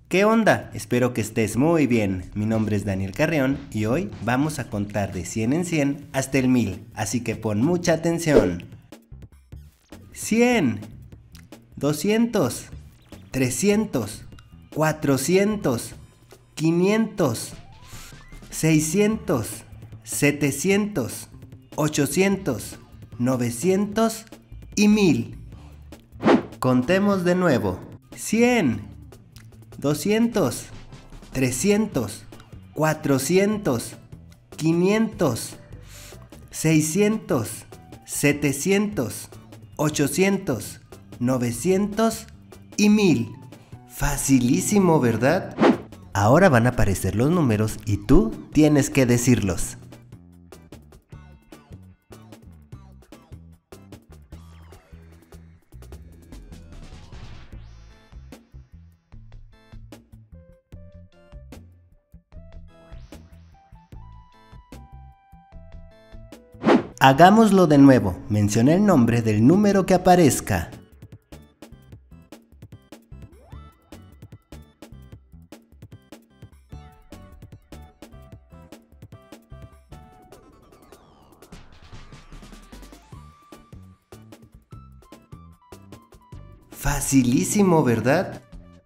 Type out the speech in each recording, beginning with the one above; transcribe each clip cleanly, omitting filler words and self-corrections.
¿Qué onda? Espero que estés muy bien. Mi nombre es Daniel Carreón y hoy vamos a contar de 100 en 100 hasta el 1000, así que pon mucha atención. 100, 200, 300, 400, 500, 600, 700, 800, 900 y 1000. Contemos de nuevo. 100, 200, 300, 400, 500, 600, 700, 800, 900 y 1000. Facilísimo, ¿verdad? Ahora van a aparecer los números y tú tienes que decirlos. Hagámoslo de nuevo. Menciona el nombre del número que aparezca. Facilísimo, ¿verdad?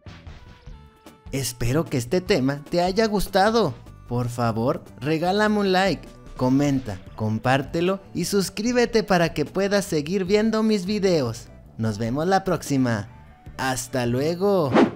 Espero que este tema te haya gustado. Por favor, regálame un like, comenta, compártelo y suscríbete para que puedas seguir viendo mis videos. Nos vemos la próxima. ¡Hasta luego!